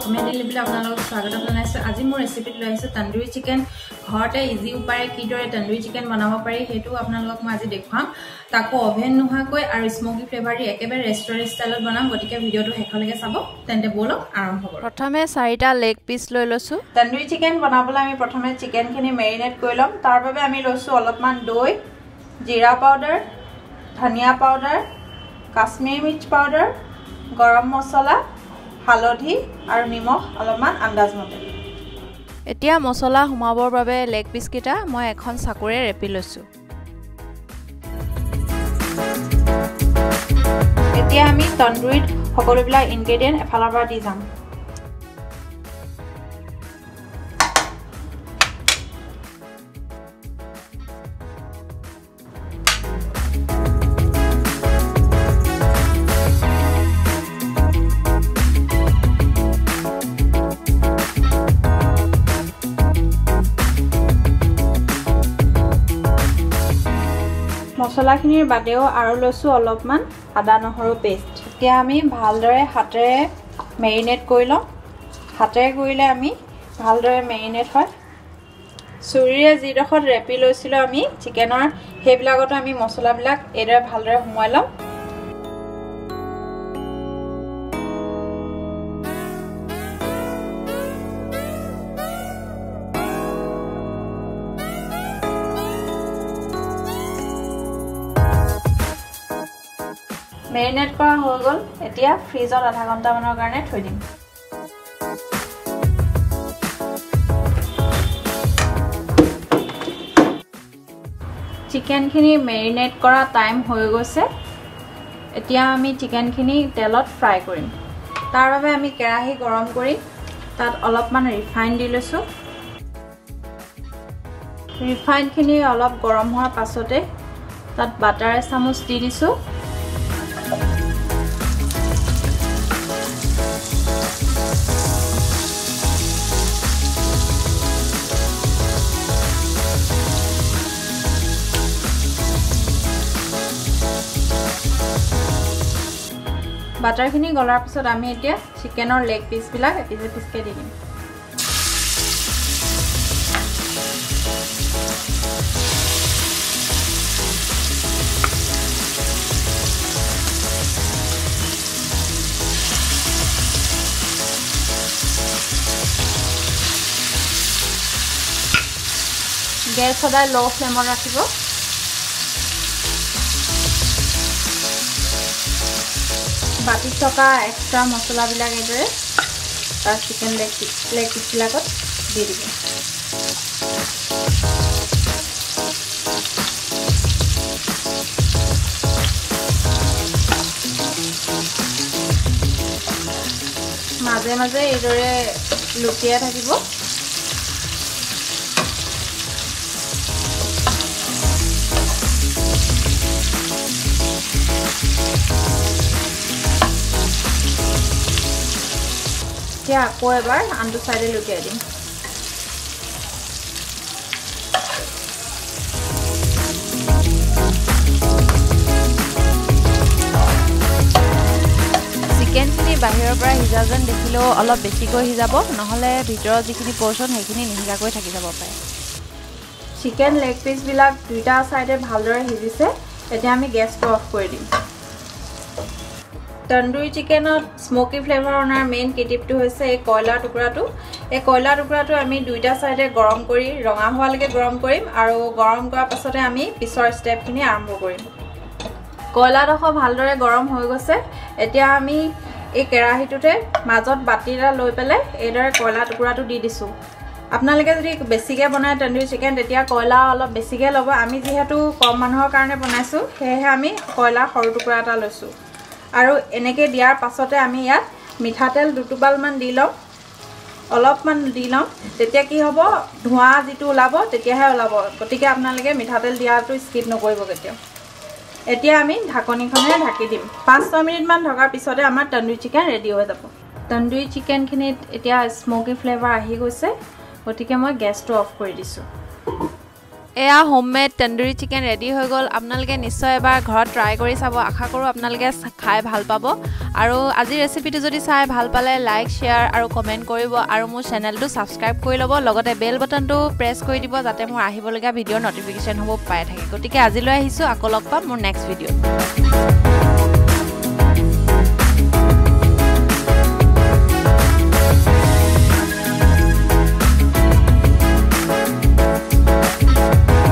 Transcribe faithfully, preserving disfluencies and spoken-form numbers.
অসমীয়া daily blog আপোনালোকক স্বাগতম জনাইছো। আজি মোৰ ৰেচিপি লৈ আহিছো তন্দুৰী চিকেন। ঘৰতে ইজি উপায়ে কিদৰে তন্দুৰী চিকেন বনাব পাৰি হেতু আপোনালোকক মই আজি দেখাম। তাকো ওভেন নোহাকৈ আৰু স্মোকি ফ্লেভাৰ দি একেবাৰে ৰেষ্টুৰেণ্ট ষ্টাইলত বনাম। গতিকে ভিডিওটো শেষলৈকে চাব। তেন্তে বলক আৰম্ভ কৰো। প্ৰথমে চাৰিটা লেগ পিস লৈ লৈছো। তন্দুৰী চিকেন বনাবলৈ আমি প্ৰথমে চিকেনখিনি মেৰিনেট কৰি লম। তাৰ বাবে আমি লৈছো অলপমান দৈ, জিৰা পাউডাৰ, ধনিয়া পাউডাৰ, কাশ্মীৰী মিৰ্চ পাউডাৰ, গৰম মছলা, হালধি আৰু নিমখ অলপমান আন্দাজ মতে। এতিয়া মছলা হুমাবৰ বাবে লেগ পিস কিটা মই এখন চাকুৰে ৰেপি লৈছো। এতিয়া আমি তন্দুৰীত সকলোবিলাক ইনগ্ৰেডিয়েন্ট এফালৰ পৰা দি যাম। মছলাখিনিৰ বাদেও আৰু লৈছো অলপমান আদা নহৰু পেষ্ট। এতিয়া আমি ভালদৰে হাতেৰে মেৰিনেট কৰি লম। হাতেৰে কৰিলে আমি ভালদৰে মেৰিনেট হয়। চুৰিৰে যিডোখৰত ৰেপি লৈছিলো আমি চিকেনৰ সেইবিলাকতো আমি মছলাবিলাক এইদৰে ভালদৰে সুমুৱাই লম। মেৰিনেট কৰা হৈ গ'ল। এতিয়া ফ্ৰিজত আধা ঘণ্টা মানৰ কাৰণে থৈ দিম। চিকেনখিনি মেৰিনেট কৰা টাইম হৈ গৈছে। এতিয়া আমি চিকেনখিনি তেলত ফ্ৰাই কৰিম। তাৰ বাবে আমি কেৰাহী গৰম কৰি তাত অলপমান ৰিফাইন দি লৈছো। ৰিফাইনখিনি অলপ গৰম হোৱাৰ পাছতে তাত বাটাৰ এচামুচ দি দিছো। বাটাৰখিনি গলাৰ পিছত আমি এতিয়া চিকেনৰ লেগ পিচবিলাক এপিচ এপিচকৈ দি দিম। গেছ সদায় ল' ফ্লেমত ৰাখিব। বাতি থকা এক্সট্ৰা মছলাবিলাক এইদৰে তাৰ চিকেন লেগ লেগ পিচবিলাকত দি দিব। মাজে মাজে এইদৰে লুটিয়াই থাকিব। এতিয়া আকৌ এবাৰ আনটো চাইডে লুটিয়াই দিম। চিকেনখিনি বাহিৰৰ পৰা সিজা যেন দেখিলেও অলপ বেছিকৈ সিজাব, নহ'লে ভিতৰৰ যিখিনি পৰ্চন সেইখিনি নিসিজাকৈ থাকি যাব পাৰে। চিকেন লেগ পিচবিলাক দুইটা চাইডে ভালদৰে সিজিছে। এতিয়া আমি গেছটো অফ কৰি দিম। তন্দুৰী চিকেনত স্মোকি ফ্লেভাৰ অনাৰ মেইন কিটিপটো হৈছে এই কয়লাৰ টুকুৰাটো। এই কয়লাৰ টুকুৰাটো আমি দুইটা চাইডে গৰম কৰি ৰঙা হোৱালৈকে গৰম কৰিম আৰু গৰম কৰাৰ পাছতে আমি পিছৰ ষ্টেপখিনি আৰম্ভ কৰিম। কয়লাডোখৰ ভালদৰে গৰম হৈ গৈছে। এতিয়া আমি এই কেৰাহীটোতে মাজত বাতি এটা লৈ পেলাই এইদৰে কয়লা টুকুৰাটো দি দিছোঁ। আপোনালোকে যদি বেছিকৈ বনায় তন্দুৰী চিকেন তেতিয়া কয়লা অলপ বেছিকৈ ল'ব। আমি যিহেতু কম মানুহৰ কাৰণে বনাইছোঁ সেয়েহে আমি কয়লাৰ সৰু টুকুৰা এটা লৈছোঁ। আৰু এনেকৈ দিয়াৰ পাছতে আমি ইয়াত মিঠাতেল দুটোপালমান দি লওঁ। অলপমান দি লওঁ। তেতিয়া কি হ'ব, ধোঁৱা যিটো ওলাব তেতিয়াহে ওলাব। গতিকে আপোনালোকে মিঠাতেল দিয়াটো স্কিপ নকৰিব কেতিয়াও। এতিয়া আমি ঢাকনিখনেৰে ঢাকি দিম। পাঁচ ছয় মিনিটমান ঢকাৰ পিছতে আমাৰ তন্দুৰী চিকেন ৰেডি হৈ যাব। তন্দুৰী চিকেনখিনিত এতিয়া স্মোকি ফ্লেভাৰ আহি গৈছে। গতিকে মই গেছটো অফ কৰি দিছোঁ। এয়া হোমমেড তন্দুৰী চিকেন ৰেডি হৈ গ'ল আপোনালোকে নিশ্চয় এবাৰ ঘৰত ট্ৰাই কৰি চাব আশা কৰোঁ আপোনালোকে খাই ভাল পাব আৰু আজিৰ ৰেচিপিটো যদি চাই ভাল পালে লাইক শ্বেয়াৰ আৰু কমেণ্ট কৰিব আৰু মোৰ চেনেলটো ছাবস্ক্ৰাইব কৰি ল'ব লগতে বেল বাটনটো প্ৰেছ কৰি দিব যাতে মোৰ আহিবলগীয়া ভিডিঅ'ৰ নটিফিকেশ্যন হ'ব পাই থাকে গতিকে আজিলৈ আহিছোঁ আকৌ লগ পাম মোৰ নেক্সট ভিডিঅ'